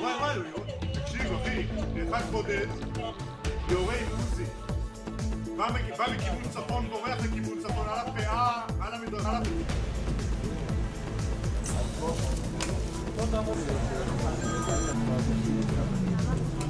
וואי, תקשיב אחי, אחד בודד, יורה עם עוזי. בא מכיוון צפון, בורח לכיוון צפון, על הפאה, על המדרכה, על הפאה. לא תעמוד.